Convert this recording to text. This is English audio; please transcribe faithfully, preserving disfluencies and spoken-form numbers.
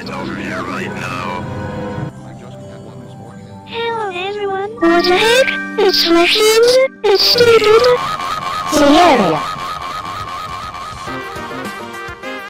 it over here right now. Hello everyone, what the heck? It's my friend, it's stupid. The area.